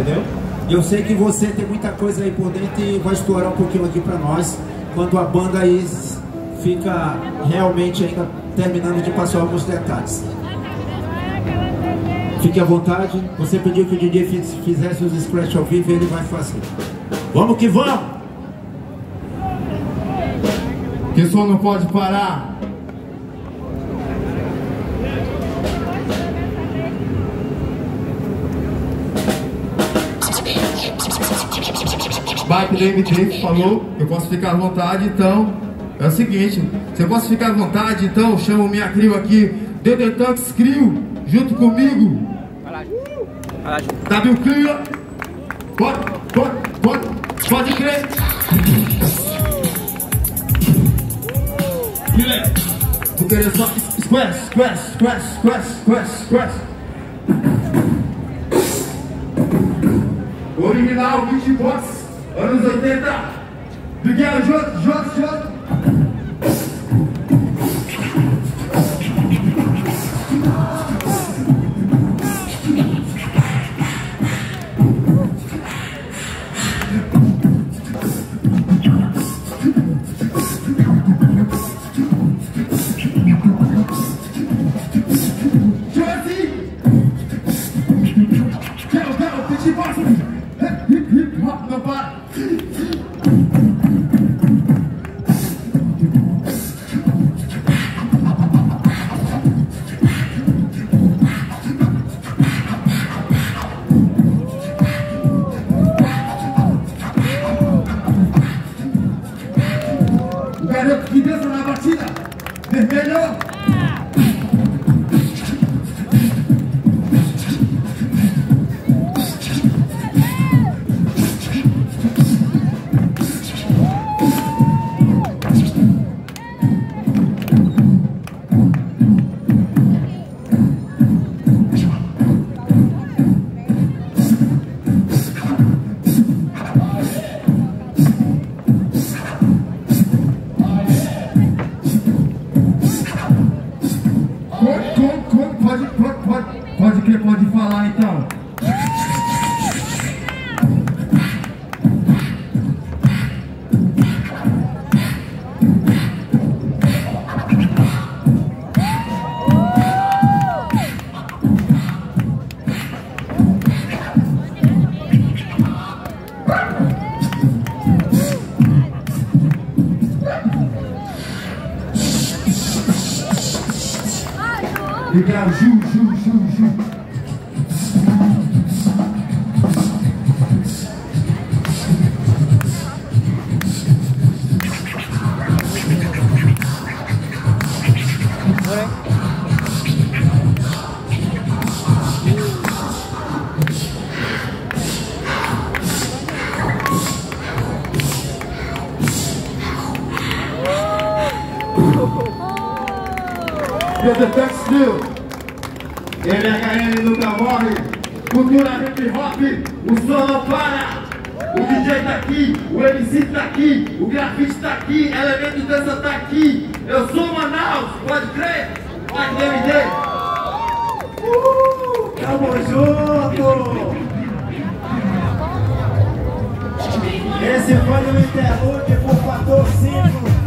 entendeu? E eu sei que você tem muita coisa aí por dentro e vai estourar um pouquinho aqui pra nós, quando a banda aí fica realmente ainda terminando de passar alguns detalhes. Fique à vontade, você pediu que o DJ fizesse os scratch ao vivo e ele vai fazer. Vamos que vamos! Que som não pode parar. Bike do MT falou que eu posso ficar à vontade, então é o seguinte, se eu posso ficar à vontade, então chamo minha crew aqui, DDTankers crew, junto comigo. W crew, pode crer. Vou querer só squash. Original, beatbox, anos 80. Miguel, Jota. Hip Hop não para. O garoto que dança na batida, vermelho. Pode falar então. Legal, Ju. DDTankers, MHN nunca morre, cultura hip hop, o som não para. O DJ tá aqui, o MC tá aqui, o grafite tá aqui, elemento de dança tá aqui. Eu sou Manaus, pode crer? Pode crer, Tamo junto! Esse foi o interlúdio por patrocínio